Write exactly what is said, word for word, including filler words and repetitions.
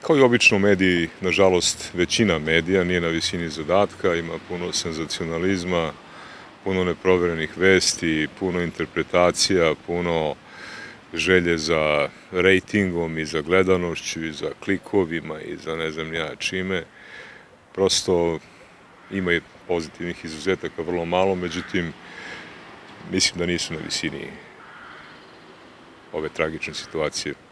Kao i obično mediji, nažalost, većina medija nije na visini zadatka, ima puno senzacionalizma, puno neproverenih vesti, puno interpretacija, puno želje za rejtingom i za gledanošću i za klikovima i za ne znam ja čime. Prosto ima i pozitivnih izuzetaka vrlo malo, međutim, mislim da nisu na visini ove tragične situacije.